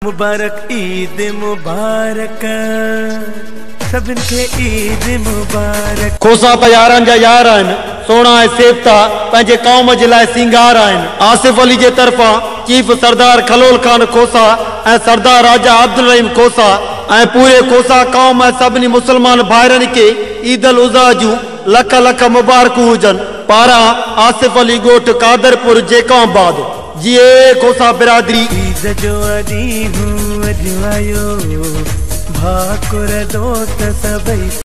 मुबारक ईद मुबारक सभिनि खे ईद मुबारक। खोसा यारनि जा यार आहिनि, सोना ऐं सेवता पंहिंजे क़ौम जे लाइ सिंगार आहिनि। आसिफ अली जे तरफ़ां चीफ सरदार खलोल खान खोसा ऐं सरदार राजा अब्दुल रहीम खोसा ऐं पूरे खोसा क़ौम ऐं सभिनी मुस्लमान भाइरनि खे ईद उल अज़हा जूं लख लख मुबारकूं हुजनि। पारां आसिफ अली ॻोठ कादरपुर जेकाबाद। जिए खोसा बिरादरी। ईद जो ॾींहुं अॼु आयो, भाकुर दोस्त सभई